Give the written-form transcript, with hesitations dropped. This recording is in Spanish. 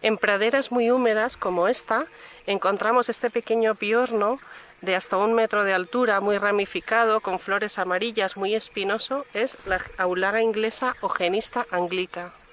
En praderas muy húmedas como esta, encontramos este pequeño piorno de hasta 1 metro de altura, muy ramificado, con flores amarillas, muy espinoso, es la Aulaga inglesa o genista anglica.